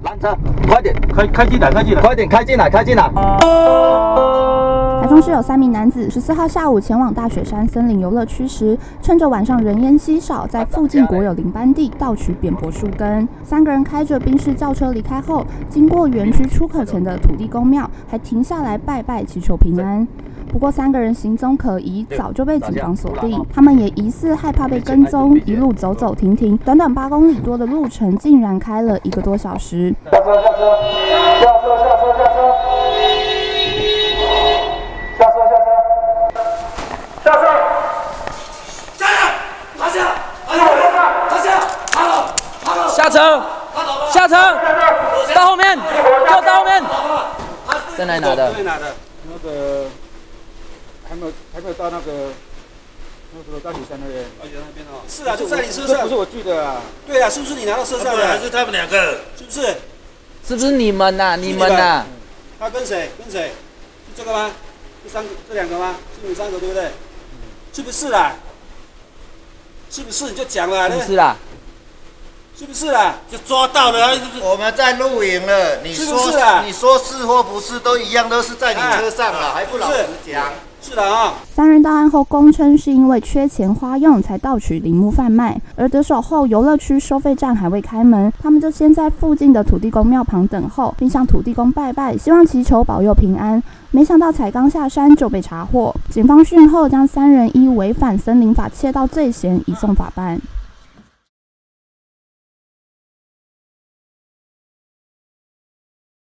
拦车，快点， 开进来， 快点开进来。 台中市有3名男子14号下午前往大雪山森林游乐区时，趁着晚上人烟稀少，在附近国有林班地盗取扁柏树根。3个人开着宾士轿车离开后，经过园区出口前的土地公庙，还停下来拜拜祈求平安。不过3个人行踪可疑，早就被警方锁定。他们也疑似害怕被跟踪，一路走走停停，短短8公里多的路程，竟然开了1个多小时。 下车！ 下车！到后面，给我到后面。在哪里拿的？ 那个还没有到那个大雪山那边。那边哦。 是啊，就在你车上。 不是我寄的啊。 对啊，是不是你拿到车上的？ 还是他们2个？ 是不是？ 是不是你们呐？你们呐？ 他跟谁？是这个吗？这2个吗？是你们3个对不对？是不是啦？是不是你就讲了？ 是啦。 是不是啦？ 就抓到了， 我们在录影了，你说是或不是都一样，都是在你车上了，还不老实讲。 是的啊。 3人到案后供称是因为缺钱花用才盗取林木贩卖，而得手后游乐区收费站还未开门，他们就先在附近的土地公庙旁等候，并向土地公拜拜，希望祈求保佑平安。没想到才刚下山就被查获，警方讯后将3人依违反森林法窃盗罪嫌移送法办。